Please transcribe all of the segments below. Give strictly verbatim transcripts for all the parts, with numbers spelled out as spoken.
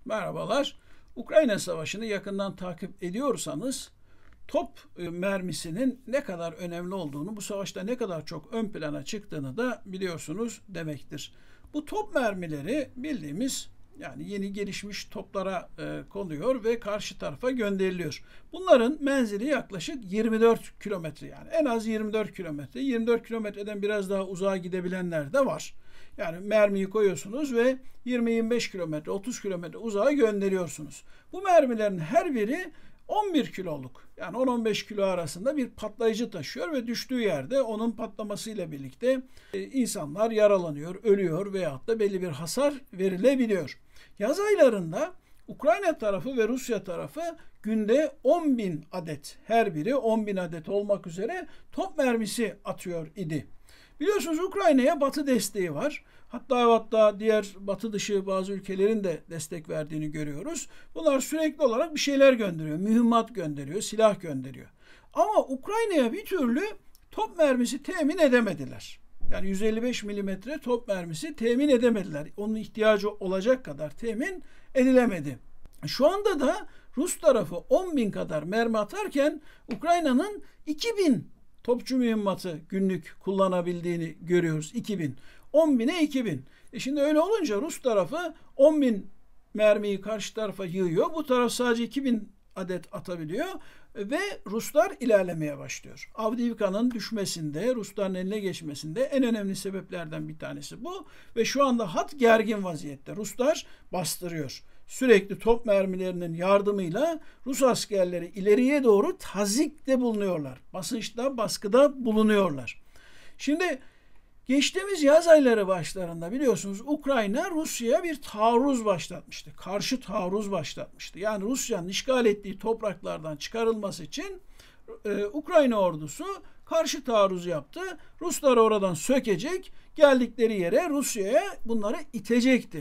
Merhabalar. Ukrayna Savaşı'nı yakından takip ediyorsanız top mermisinin ne kadar önemli olduğunu, bu savaşta ne kadar çok ön plana çıktığını da biliyorsunuz demektir. Bu top mermileri bildiğimiz yani yeni gelişmiş toplara e, konuyor ve karşı tarafa gönderiliyor. Bunların menzili yaklaşık yirmi dört kilometre, yani en az yirmi dört kilometre. yirmi dört kilometreden biraz daha uzağa gidebilenler de var. Yani mermiyi koyuyorsunuz ve yirmi yirmi beş kilometre, otuz kilometre uzağa gönderiyorsunuz. Bu mermilerin her biri on bir kiloluk, yani on on beş kilo arasında bir patlayıcı taşıyor ve düştüğü yerde onun patlamasıyla birlikte insanlar yaralanıyor, ölüyor veyahut da belli bir hasar verilebiliyor. Yaz aylarında Ukrayna tarafı ve Rusya tarafı günde on bin adet, her biri on bin adet olmak üzere top mermisi atıyor idi. Biliyorsunuz Ukrayna'ya Batı desteği var. Hatta hatta diğer Batı dışı bazı ülkelerin de destek verdiğini görüyoruz. Bunlar sürekli olarak bir şeyler gönderiyor. Mühimmat gönderiyor, silah gönderiyor. Ama Ukrayna'ya bir türlü top mermisi temin edemediler. Yani yüz elli beş milimetre top mermisi temin edemediler. Onun ihtiyacı olacak kadar temin edilemedi. Şu anda da Rus tarafı on bin kadar mermi atarken Ukrayna'nın iki bin topçu mühimmatı günlük kullanabildiğini görüyoruz. iki bin. on bine iki bin. E şimdi öyle olunca Rus tarafı on bin mermiyi karşı tarafa yığıyor. Bu taraf sadece iki bin adet atabiliyor ve Ruslar ilerlemeye başlıyor. Avdiivka'nın düşmesinde, Rusların eline geçmesinde en önemli sebeplerden bir tanesi bu. Ve şu anda hat gergin vaziyette. Ruslar bastırıyor. Sürekli top mermilerinin yardımıyla Rus askerleri ileriye doğru tazikte bulunuyorlar. Basınçta, baskıda bulunuyorlar. Şimdi geçtiğimiz yaz ayları başlarında biliyorsunuz Ukrayna Rusya'ya bir taarruz başlatmıştı. Karşı taarruz başlatmıştı. Yani Rusya'nın işgal ettiği topraklardan çıkarılması için e, Ukrayna ordusu karşı taarruz yaptı. Ruslar oradan sökecek, geldikleri yere Rusya'ya bunları itecekti.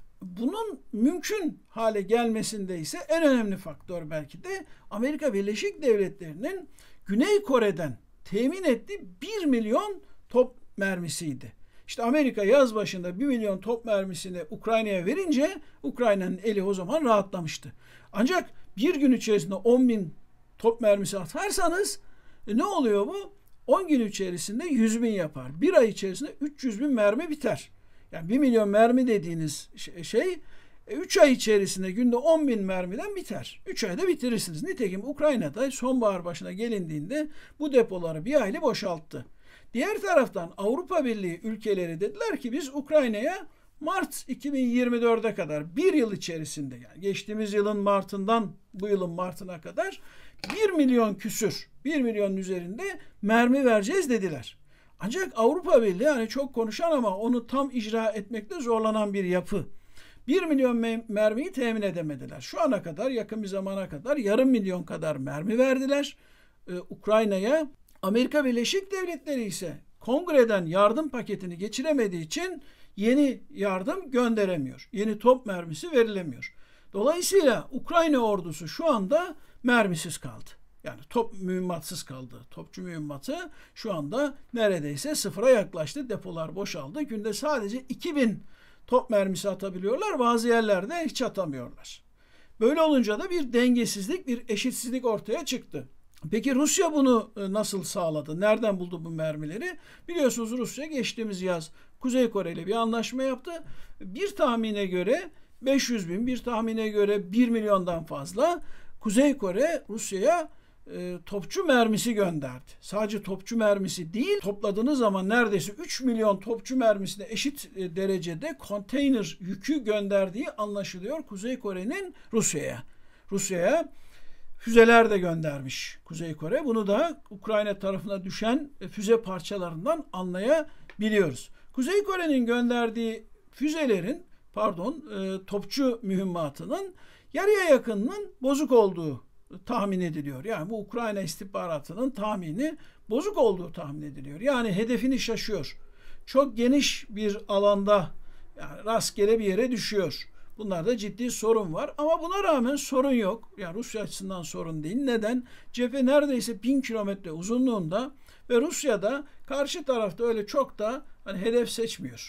Bunun mümkün hale gelmesinde ise en önemli faktör belki de Amerika Birleşik Devletleri'nin Güney Kore'den temin ettiği bir milyon top mermisiydi. İşte Amerika yaz başında bir milyon top mermisini Ukrayna'ya verince Ukrayna'nın eli o zaman rahatlamıştı. Ancak bir gün içerisinde on bin top mermisi atarsanız e ne oluyor bu? on gün içerisinde yüz bin yapar. Bir ay içerisinde üç yüz bin mermi biter. Yani bir milyon mermi dediğiniz şey üç ay içerisinde günde on bin mermiden biter. üç ayda bitirirsiniz. Nitekim Ukrayna'da sonbahar başına gelindiğinde bu depoları bir aylı boşalttı. Diğer taraftan Avrupa Birliği ülkeleri dediler ki biz Ukrayna'ya Mart iki bin yirmi dörde kadar bir yıl içerisinde, yani geçtiğimiz yılın Mart'ından bu yılın Mart'ına kadar bir milyon küsür, bir milyonun üzerinde mermi vereceğiz dediler. Ancak Avrupa Birliği yani çok konuşan ama onu tam icra etmekte zorlanan bir yapı. bir milyon mermiyi temin edemediler. Şu ana kadar, yakın bir zamana kadar yarım milyon kadar mermi verdiler ee, Ukrayna'ya. Amerika Birleşik Devletleri ise kongreden yardım paketini geçiremediği için yeni yardım gönderemiyor. Yeni top mermisi verilemiyor. Dolayısıyla Ukrayna ordusu şu anda mermisiz kaldı. Yani top mühimmatsız kaldı. Topçu mühimmatı şu anda neredeyse sıfıra yaklaştı. Depolar boşaldı. Günde sadece iki bin top mermisi atabiliyorlar. Bazı yerlerde hiç atamıyorlar. Böyle olunca da bir dengesizlik, bir eşitsizlik ortaya çıktı. Peki Rusya bunu nasıl sağladı? Nereden buldu bu mermileri? Biliyorsunuz Rusya geçtiğimiz yaz Kuzey Kore ile bir anlaşma yaptı. Bir tahmine göre beş yüz bin, bir tahmine göre bir milyondan fazla Kuzey Kore Rusya'ya e, topçu mermisi gönderdi. Sadece topçu mermisi değil, topladığınız zaman neredeyse üç milyon topçu mermisine eşit e, derecede konteyner yükü gönderdiği anlaşılıyor Kuzey Kore'nin Rusya'ya. Rusya'ya füzeler de göndermiş Kuzey Kore. Bunu da Ukrayna tarafına düşen füze parçalarından anlayabiliyoruz. Kuzey Kore'nin gönderdiği füzelerin, pardon, e, topçu mühimmatının yarıya yakınının bozuk olduğu tahmin ediliyor. Yani bu Ukrayna istihbaratının tahmini bozuk olduğu tahmin ediliyor. Yani hedefini şaşıyor. Çok geniş bir alanda, yani rastgele bir yere düşüyor. Bunlarda ciddi sorun var ama buna rağmen sorun yok. Yani Rusya açısından sorun değil. Neden? Cephe neredeyse bin kilometre uzunluğunda ve Rusya'da karşı tarafta öyle çok da hani hedef seçmiyor.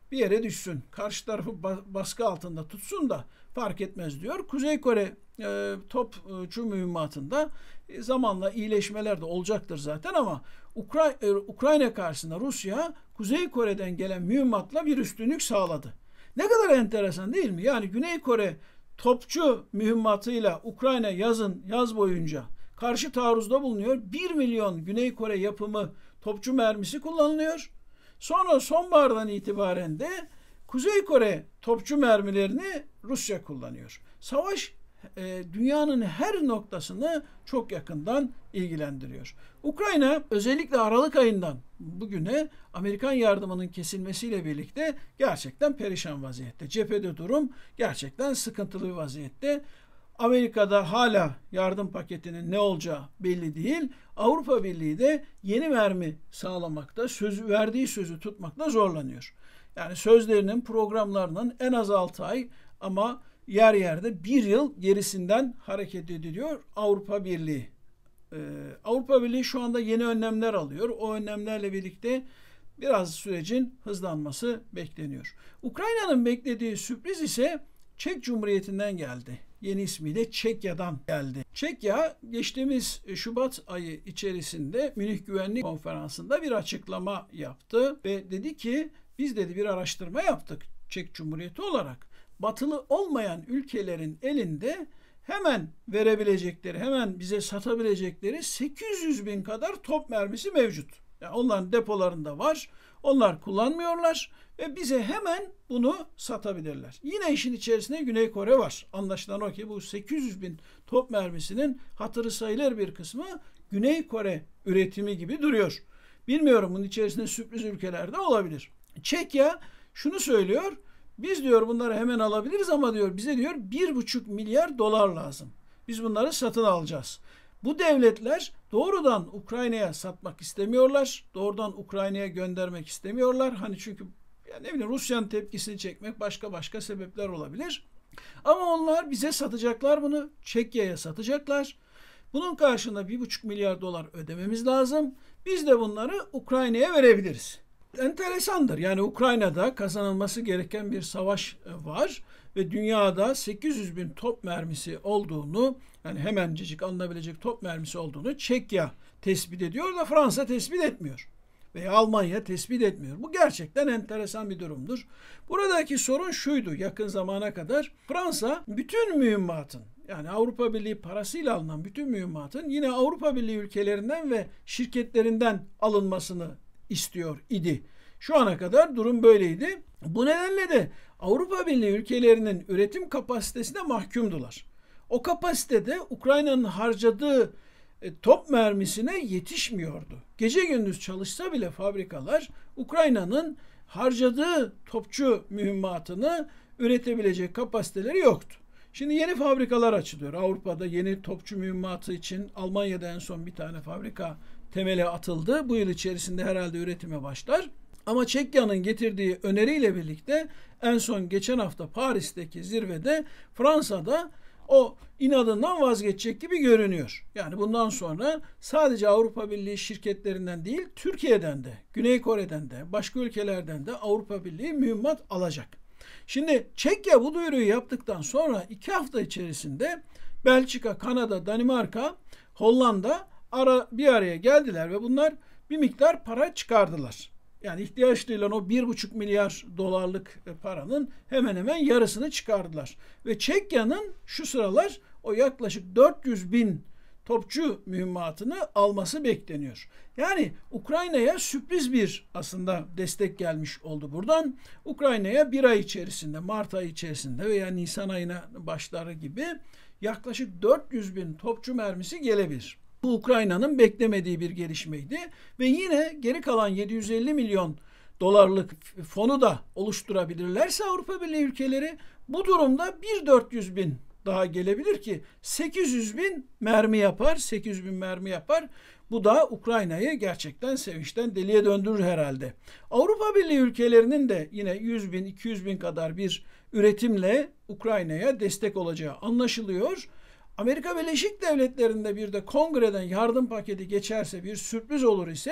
bir yere düşsün. Karşı tarafı baskı altında tutsun da fark etmez diyor. Kuzey Kore e, topçu mühimmatında e, zamanla iyileşmeler de olacaktır zaten ama Ukra e, Ukrayna karşısında Rusya Kuzey Kore'den gelen mühimmatla bir üstünlük sağladı. Ne kadar enteresan değil mi? Yani Güney Kore topçu mühimmatıyla Ukrayna yazın yaz boyunca karşı taarruzda bulunuyor. bir milyon Güney Kore yapımı topçu mermisi kullanılıyor. Sonra sonbahardan itibaren de Kuzey Kore topçu mermilerini Rusya kullanıyor. Savaş e, dünyanın her noktasını çok yakından ilgilendiriyor. Ukrayna özellikle Aralık ayından bugüne Amerikan yardımının kesilmesiyle birlikte gerçekten perişan vaziyette. Cephede durum gerçekten sıkıntılı bir vaziyette. Amerika'da hala yardım paketinin ne olacağı belli değil. Avrupa Birliği de yeni mermi sağlamakta, sözü verdiği sözü tutmakta zorlanıyor. Yani sözlerinin, programlarının en az altı ay ama yer yerde bir yıl gerisinden hareket ediliyor Avrupa Birliği. Ee, Avrupa Birliği şu anda yeni önlemler alıyor. O önlemlerle birlikte biraz sürecin hızlanması bekleniyor. Ukrayna'nın beklediği sürpriz ise Çek Cumhuriyeti'nden geldi. Yeni ismiyle Çekya'dan geldi. Çekya geçtiğimiz Şubat ayı içerisinde Münih Güvenlik Konferansı'nda bir açıklama yaptı ve dedi ki biz dedi bir araştırma yaptık Çek Cumhuriyeti olarak. Batılı olmayan ülkelerin elinde hemen verebilecekleri, hemen bize satabilecekleri sekiz yüz bin kadar top mermisi mevcut. Yani onların depolarında var. Onlar kullanmıyorlar ve bize hemen bunu satabilirler. Yine işin içerisinde Güney Kore var. Anlaşılan o ki bu sekiz yüz bin top mermisinin hatırı sayılır bir kısmı Güney Kore üretimi gibi duruyor. Bilmiyorum, bunun içerisinde sürpriz ülkeler de olabilir. Çekya şunu söylüyor. Biz diyor bunları hemen alabiliriz ama diyor bize diyor bir buçuk milyar dolar lazım. Biz bunları satın alacağız. Bu devletler doğrudan Ukrayna'ya satmak istemiyorlar. Doğrudan Ukrayna'ya göndermek istemiyorlar. Hani çünkü yani ne bileyim Rusya'nın tepkisini çekmek, başka başka sebepler olabilir. Ama onlar bize satacaklar bunu. Çekya'ya satacaklar. Bunun karşılığında bir buçuk milyar dolar ödememiz lazım. Biz de bunları Ukrayna'ya verebiliriz. Enteresandır. Yani Ukrayna'da kazanılması gereken bir savaş var ve dünyada sekiz yüz bin top mermisi olduğunu, yani hemencecik alınabilecek top mermisi olduğunu Çekya tespit ediyor da Fransa tespit etmiyor. Veya Almanya tespit etmiyor. Bu gerçekten enteresan bir durumdur. Buradaki sorun şuydu yakın zamana kadar. Fransa bütün mühimmatın, yani Avrupa Birliği parasıyla alınan bütün mühimmatın yine Avrupa Birliği ülkelerinden ve şirketlerinden alınmasını istiyor idi. Şu ana kadar durum böyleydi. Bu nedenle de Avrupa Birliği ülkelerinin üretim kapasitesine mahkumdular. O kapasitede Ukrayna'nın harcadığı e, top mermisine yetişmiyordu. Gece gündüz çalışsa bile fabrikalar Ukrayna'nın harcadığı topçu mühimmatını üretebilecek kapasiteleri yoktu. Şimdi yeni fabrikalar açılıyor. Avrupa'da yeni topçu mühimmatı için Almanya'da en son bir tane fabrika temeli atıldı. Bu yıl içerisinde herhalde üretime başlar. Ama Çekya'nın getirdiği öneriyle birlikte en son geçen hafta Paris'teki zirvede Fransa'da o inadından vazgeçecek gibi görünüyor. Yani bundan sonra sadece Avrupa Birliği şirketlerinden değil, Türkiye'den de, Güney Kore'den de, başka ülkelerden de Avrupa Birliği mühimmat alacak. Şimdi Çekya bu duyuruyu yaptıktan sonra iki hafta içerisinde Belçika, Kanada, Danimarka, Hollanda ara, bir araya geldiler ve bunlar bir miktar para çıkardılar. Yani ihtiyaç duyulan o bir buçuk milyar dolarlık paranın hemen hemen yarısını çıkardılar. Ve Çekya'nın şu sıralar o yaklaşık dört yüz bin topçu mühimmatını alması bekleniyor. Yani Ukrayna'ya sürpriz bir aslında destek gelmiş oldu buradan. Ukrayna'ya bir ay içerisinde, Mart ayı içerisinde veya Nisan ayına başları gibi yaklaşık dört yüz bin topçu mermisi gelebilir. Bu Ukrayna'nın beklemediği bir gelişmeydi ve yine geri kalan yedi yüz elli milyon dolarlık fonu da oluşturabilirlerse Avrupa Birliği ülkeleri bu durumda bir dört yüz bin daha gelebilir ki sekiz yüz bin mermi yapar, sekiz yüz bin mermi yapar. Bu da Ukrayna'yı gerçekten sevinçten deliye döndürür herhalde. Avrupa Birliği ülkelerinin de yine yüz bin, iki yüz bin kadar bir üretimle Ukrayna'ya destek olacağı anlaşılıyor. Amerika Birleşik Devletleri'nde bir de kongreden yardım paketi geçerse, bir sürpriz olur ise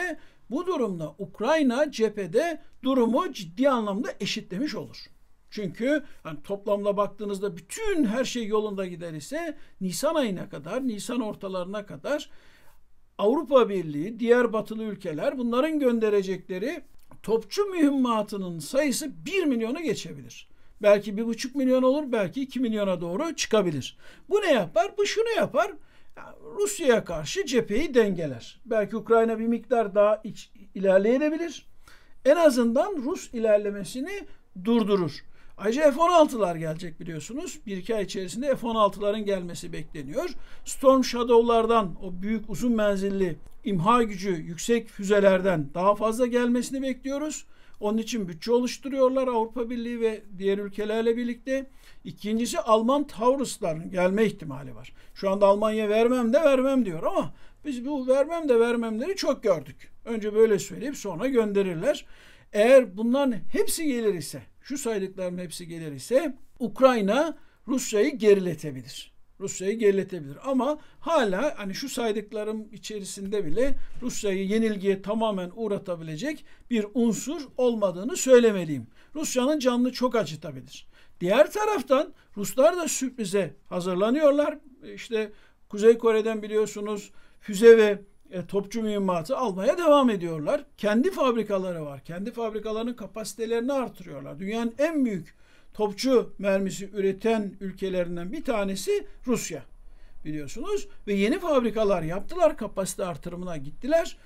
Bu durumda Ukrayna cephede durumu ciddi anlamda eşitlemiş olur. Çünkü hani toplamda baktığınızda bütün her şey yolunda gider ise Nisan ayına kadar, Nisan ortalarına kadar Avrupa Birliği, diğer batılı ülkeler bunların gönderecekleri topçu mühimmatının sayısı bir milyonu geçebilir. Belki bir buçuk milyon olur, belki iki milyona doğru çıkabilir. Bu ne yapar? Bu şunu yapar. Rusya'ya karşı cepheyi dengeler. Belki Ukrayna bir miktar daha iç, ilerleyebilir. En azından Rus ilerlemesini durdurur. Ayrıca F on altılar gelecek biliyorsunuz. Bir iki ay içerisinde F on altıların gelmesi bekleniyor. Storm Shadow'lardan, o büyük uzun menzilli imha gücü yüksek füzelerden daha fazla gelmesini bekliyoruz. Onun için bütçe oluşturuyorlar Avrupa Birliği ve diğer ülkelerle birlikte. İkincisi Alman Taurus'ların gelme ihtimali var. Şu anda Almanya vermem de vermem diyor ama biz bu vermem de vermemleri çok gördük. Önce böyle söyleyip sonra gönderirler. Eğer bunların hepsi gelir ise, şu saydıklarım hepsi gelir ise Ukrayna Rusya'yı geriletebilir. Rusya'yı geriletebilir ama hala hani şu saydıklarım içerisinde bile Rusya'yı yenilgiye tamamen uğratabilecek bir unsur olmadığını söylemeliyim. Rusya'nın canını çok acıtabilir. Diğer taraftan Ruslar da sürprize hazırlanıyorlar. İşte Kuzey Kore'den biliyorsunuz füze ve e, topçu mühimmatı almaya devam ediyorlar. Kendi fabrikaları var. Kendi fabrikalarının kapasitelerini artırıyorlar. Dünyanın en büyük topçu mermisi üreten ülkelerinden bir tanesi Rusya biliyorsunuz ve yeni fabrikalar yaptılar, kapasite artırımına gittiler.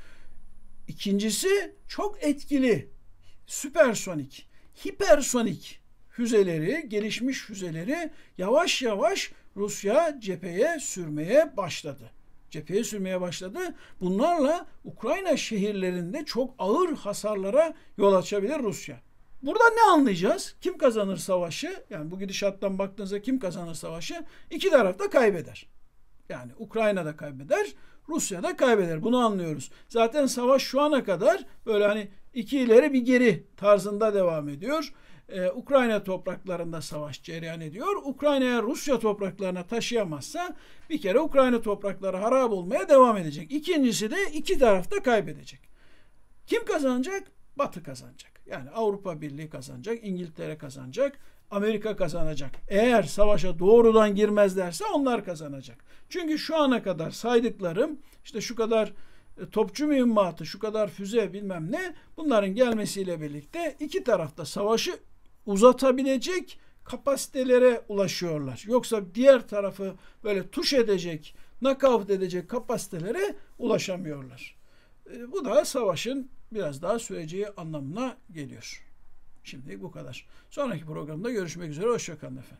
İkincisi çok etkili süpersonik, hipersonik füzeleri, gelişmiş füzeleri yavaş yavaş Rusya cepheye sürmeye başladı. Cepheye sürmeye başladı. Bunlarla Ukrayna şehirlerinde çok ağır hasarlara yol açabilir Rusya. Burada ne anlayacağız? Kim kazanır savaşı? Yani bu gidişattan baktığınızda kim kazanır savaşı? İki taraf da kaybeder. Yani Ukrayna da kaybeder, Rusya da kaybeder. Bunu anlıyoruz. Zaten savaş şu ana kadar böyle hani iki ileri bir geri tarzında devam ediyor. Ee, Ukrayna topraklarında savaş cereyan ediyor. Ukrayna'ya Rusya topraklarına taşıyamazsa bir kere Ukrayna toprakları harap olmaya devam edecek. İkincisi de iki taraf da kaybedecek. Kim kazanacak? Batı kazanacak. Yani Avrupa Birliği kazanacak, İngiltere kazanacak, Amerika kazanacak. Eğer savaşa doğrudan girmezlerse onlar kazanacak. Çünkü şu ana kadar saydıklarım işte şu kadar topçu mühimmatı, şu kadar füze bilmem ne bunların gelmesiyle birlikte iki tarafta savaşı uzatabilecek kapasitelere ulaşıyorlar. Yoksa diğer tarafı böyle tuş edecek, knockout edecek kapasitelere ulaşamıyorlar. Bu da savaşın biraz daha süreceği anlamına geliyor. Şimdi bu kadar. Sonraki programda görüşmek üzere. Hoşça kalın efendim.